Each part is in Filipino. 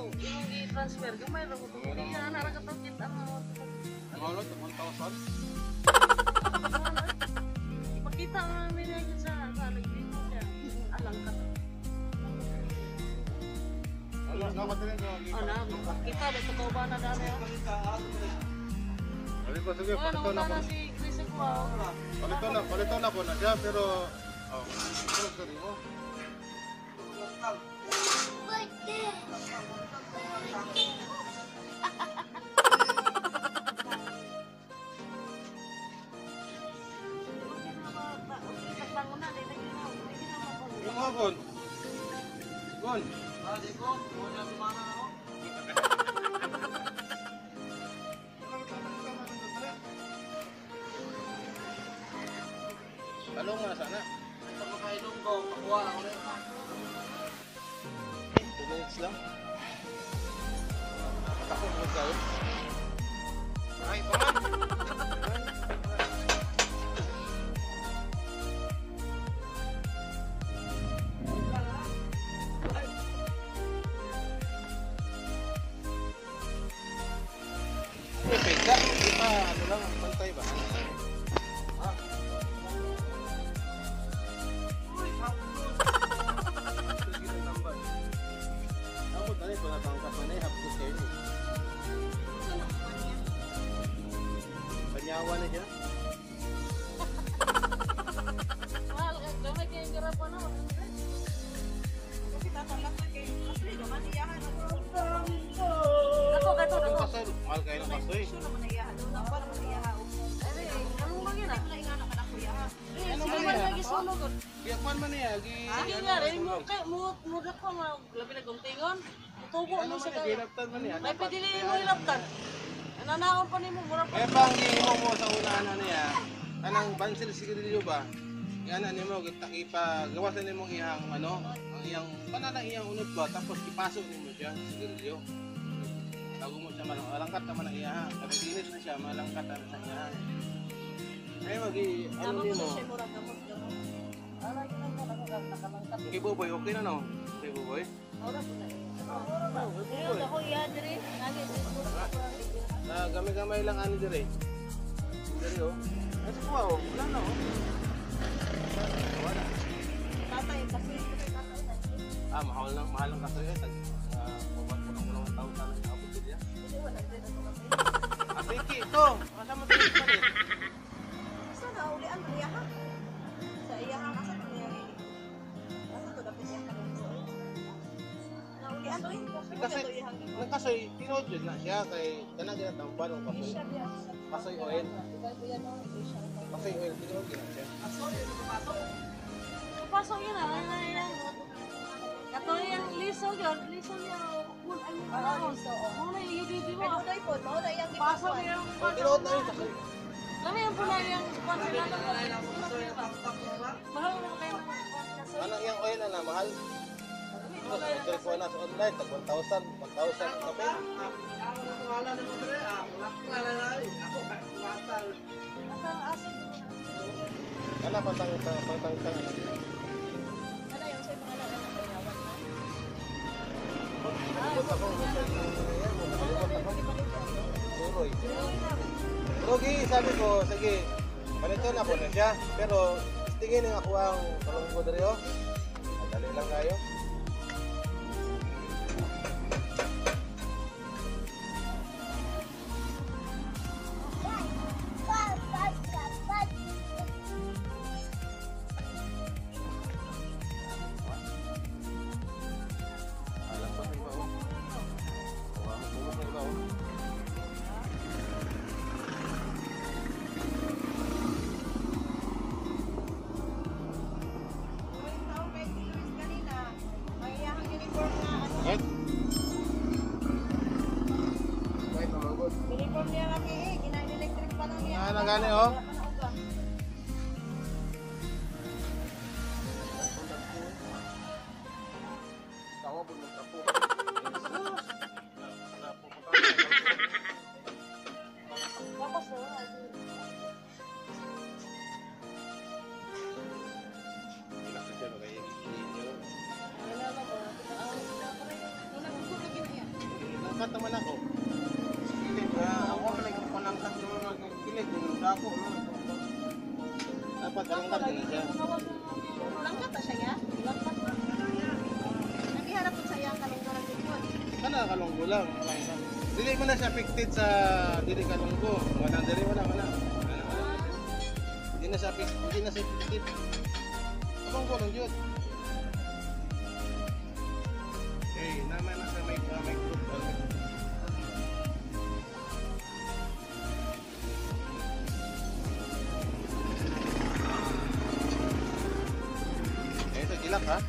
yung i-transfer ko may rago to. Hindi na nakatong kita mo. Ano 1,000? Ipakita mo namin yan sa nagdito siya. Alang ka. Kita ba ito ba na dami? Sige, palito na po. Si Chris ko. Palito na po na siya, pero sorry mo. Yung hapon. Gon. Di ko. Muna sumana ako. Talong nga sana. Ito makailong ko. Makuha ako rin. 2 minutes lang. Ako mo kayo. Ay, paman. Peka, di pa ano lang, pantay ba? Ha? Uy, hapon. Sige ng tambal. Ako tani pa natangkas na eh, hapon kayo. Panyawa na siya. Mahal, gamay kayo yung garapan na. Kasi tatalak na kayo. Kasi naman iyahan ako. Ako, gato. Mahal kayo ng kasoy. Biakman man niya, sige nga rin mo ko labi na guntingon. Tubo mo siya kayo. gilaptan man niya. May pwede rin mo ilaptan. Nananaon pa ni mo, mura pa. Eh pang gihimo mo sa unahan na niya, kanang bansil sigarilyo ba? Yan ani mo ipagawasan nimo iyang ano, ang iyang pananang iyang unod ba tapos ipasok nimo siya sigarilyo. Tago mo siya malangkat naman ang iya. Kapag init na siya, malangkat na sa iya. Ay ano nimo? Kay Boboy, okay na no? Kay Boboy? Gamay-gamay lang ani dire. Dire oh. Kasi po oh, wala na oh. Wala. Tatay kasi Mahal lang kasi eh. Pulang taon sana sa abot dia. Asiki ito. Asa mo dito pa rin? Asa na ulian mo iyaha? Sa iyaha asa to niya? Asa to dapat iyaha ka? Naulian to Kasi nagkasoy tinod yun na siya kay kanang ginatampan ng kasoy. Kasoy oil. Kasoy oil tinod yun na siya. Pasok yun yan. Kato yung liso yun niya. Ano liso? Muna yung UDD mo. Pasok yung Tinod na yun kasoy. Lami yung pula yung mahal mo kayo ng kasoy. Anong yung oil na mahal? Ito ko na sa online, tag 1,000 kape. Wala na mo dire, wala na ako batal. Ang asin mo. Ano pantang Ano yung sa'yo mga lalang na bayawan na? Rogi, sabi ko, sige, palito na po na siya. Pero, tingin nga ako ang talong ko dito. Dali lang kayo. Alam ko sa iba oh. Tulog na iba oh. Right? Right, mamanggot. Uniform niya kami gina-electric pa lang niya. Nagani oh. Tawa po ng tapo. Tapos Ilang kasi magayang Wala na ba? Wala ko lagi na yan. malangkat naman ako. Kilid, ako talagang palangkat naman ako. Kilid, yung dako, no? Dapat malangkat din siya. Langkat na siya ya? Langkat na. Nagiharap po sa iyang kalungkuran din yun. Kana kalunggo lang. Dili mo na siya affected sa dili kalunggo. Wala diri wala. Hindi na siya affected. Kalunggo lang yun. Okay, naman na sa may group. Ito gilak ha.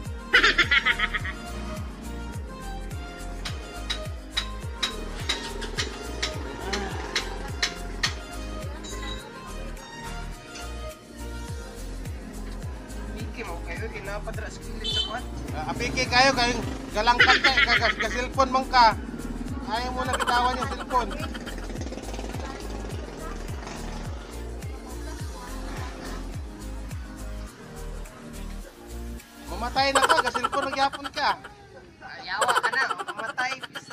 Napadra sa kilid sa kuwan. Apiki kayo kayong galangkat ka cellphone man ka. Ayaw mo na bitawan yung cellphone. Mamatay na ka, ka cellphone nagyapon ka. Yawa ka na, mamatay.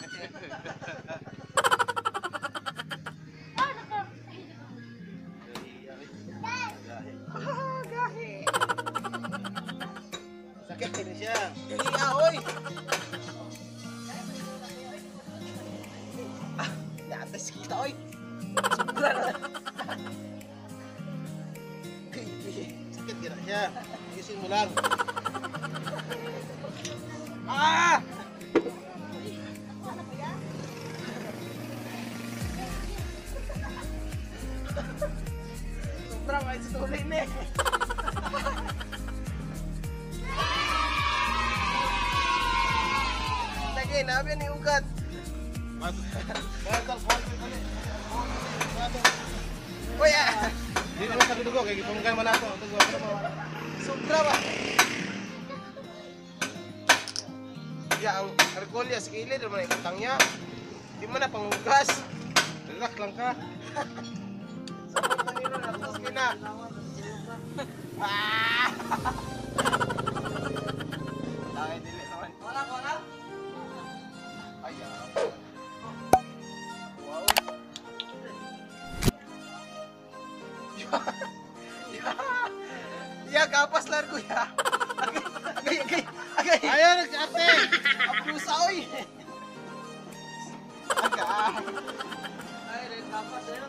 Sakit din siya. Iya, oy. Datas kita, oy. Sobra na. Sakit din siya. Isin mo lang. Ah! Sobra may story ni. Lagi nabi ni ugat. Oy, Dito mo sa dugo, kaya gipunggan man ako. sobra ba? Ya, ang argolya sa kilid naman ang katang niya. Di man na pangugas. Relax lang ka. Sabot na nila na tapos kina. Ah! Dahil dili naman. Wala. Ay, wow. Ya, kapas largo ya. Agay. Ayaw nag-ate! Abrusa, oy! Aga. Ay, rin kapas yun.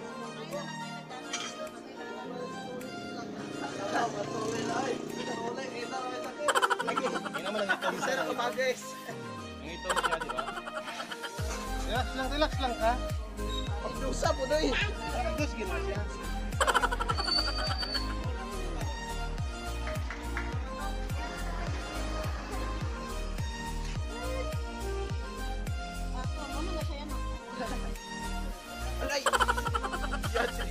Hindi naman ang ito. Sir, ako ba, guys? Ang ito siya, di ba? Relax lang ka. Abrusa po, doy. Tapos ginawa siya. Ano na siya yan? Alay! Yan, sir.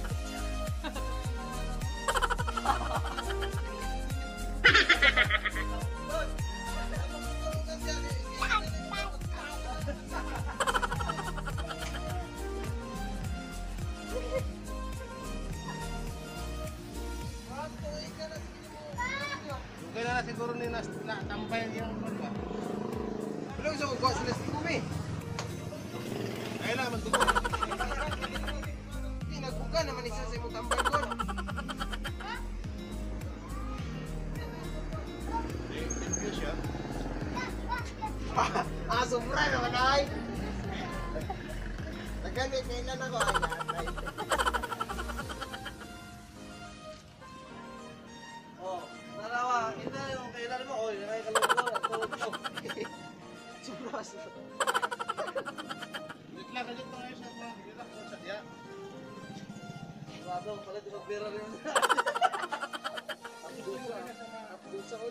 Lugay na siguro ni tambay yung ba? Ano gusto ko? Gawa sila sa kumi. Kaya lang, magtugo. Hindi, nagbuka naman isa sa imong tambay ko. Review siya. Sobra naman ay. Nagani, kailan ako ay natay. Oh, narawa, kita yung kailan mo, oy, nakaikalong ko. Sobra. Wait lang, ganito ngayon siya. Relax lang siya. Rado, pala di magbira rin. Abdusa, oy.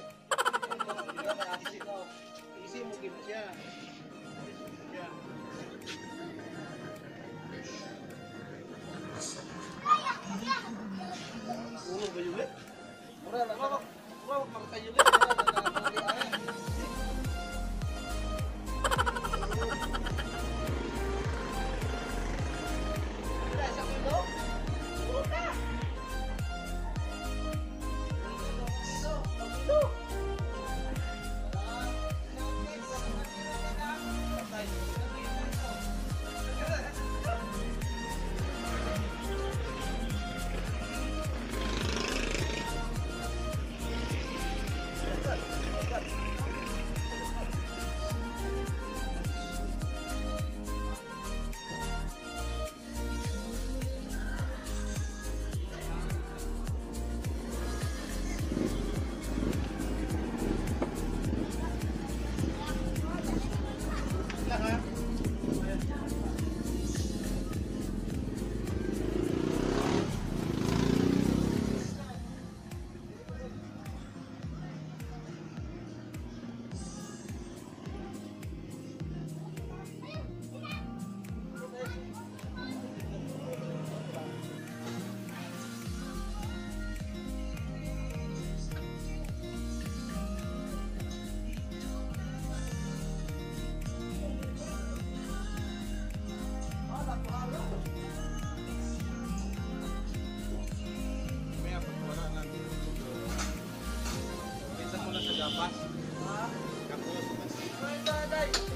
Easy mo gina siya. Siya. Ulo ba yun eh? Mura lang. Mura magpapakayo lang. Mura lang nakakalian. Wala, sa ulo? Ulo ka! Ulo! Patay. lapas. Ha? Kapos, mas. Ay, daday.